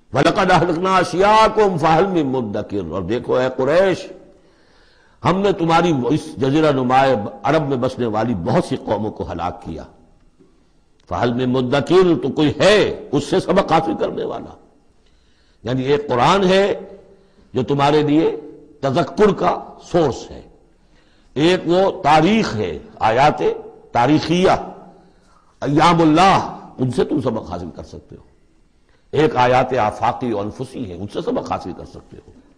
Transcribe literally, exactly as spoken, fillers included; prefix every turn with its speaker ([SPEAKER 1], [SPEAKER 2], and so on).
[SPEAKER 1] वलक़द अहलकना अशियाकुम फहल मिन मुद्दकिर, और देखो है कुरैश, हमने तुम्हारी इस जजीरा नुमाए अरब में बसने वाली बहुत सी कौमों को हलाक किया। फहल मिन मुद्दकिर, तो कोई है उससे सबक हासिल करने वाला। यानी एक कुरान है जो तुम्हारे लिए तज़क्कुर का सोर्स है, एक वो तारीख है, आयात तारीखिया, अय्यामुल्लाह, उनसे तुम सबक हासिल कर सकते हो। एक आयात आफाकी और अनफुसी है, उनसे सबक हासिल कर सकते हो।